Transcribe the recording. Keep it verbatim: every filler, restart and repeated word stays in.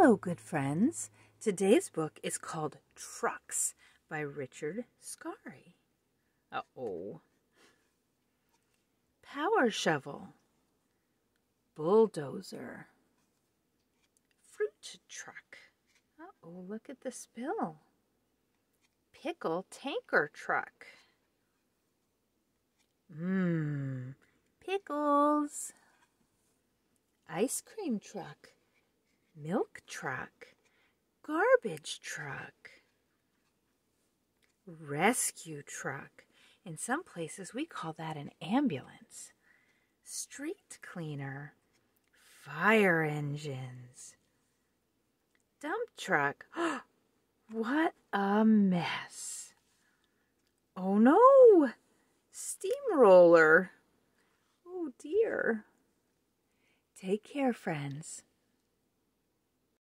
Hello, good friends. Today's book is called Trucks by Richard Scarry. Uh-oh. Power shovel, bulldozer, fruit truck. Uh-oh, look at the spill. Pickle tanker truck. Mmm, pickles. Ice cream truck, milk truck, garbage truck, rescue truck. In some places we call that an ambulance. Street cleaner, fire engines, dump truck. What a mess. Oh no, steamroller. Oh dear. Take care, friends.